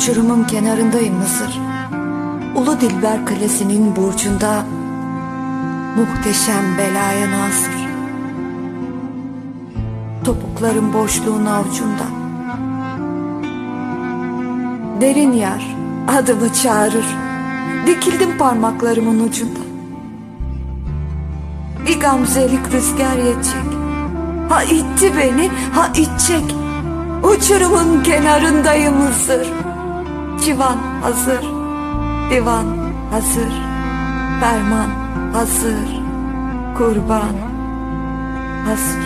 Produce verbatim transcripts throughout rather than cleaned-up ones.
Uçurumun kenarındayım Mısır. Ulu Dilber Kalesi'nin burcunda muhteşem belaya nasır. Topukların boşluğun avucunda. Derin yer adımı çağırır. Dikildim parmaklarımın ucunda. Bir gamzelik rüzgar yetecek. Ha itti beni, ha itecek. Uçurumun kenarındayım Mısır. Civan hazır, divan hazır, ferman hazır, kurban hazır.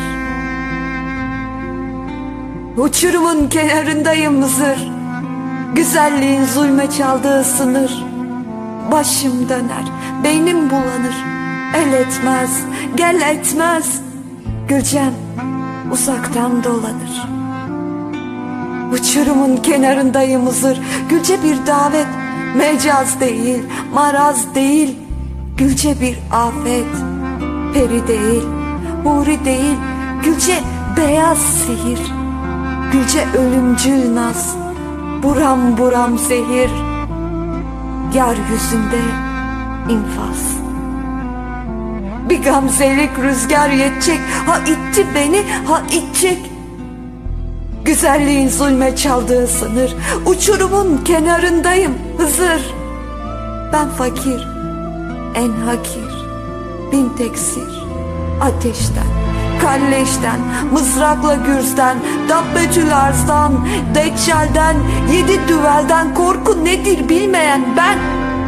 Uçurumun kenarındayım Mısır. Güzelliğin zulme çaldığı sınır. Başım döner, beynim bulanır. El etmez, gel etmez. Gülcem uzaktan dolanır. Uçurumun kenarındayım Mısır. Gülce bir davet, mecaz değil, maraz değil. Gülce bir afet, peri değil, huri değil. Gülce beyaz sihir, Gülce ölümcül naz, buram buram zehir. Yeryüzünde infaz. Bir gamzelik rüzgar yetecek. Ha itti beni, ha itecek. Güzelliğin zulme çaldığı sınır. Uçurumun kenarındayım Hızır. Ben fakir, en hakir, bin teksir. Ateşten, kalleşten, mızrakla gürzden, dabbetül arzdan, deccalden, yedi düvelden korku nedir bilmeyen ben.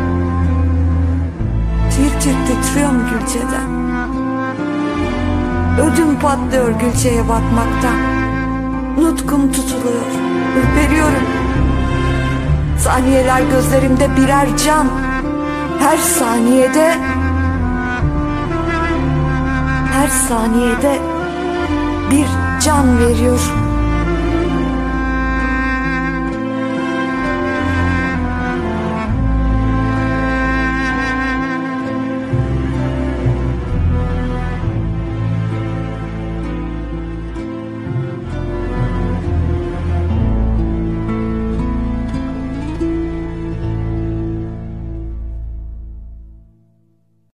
Tir tir titriyorum Gülce'den. Ödüm patlıyor Gülce'ye bakmaktan. Nutkum tutuluyor, ürperiyorum. Saniyeler gözlerimde birer can. Her saniyede Her saniyede bir can veriyor.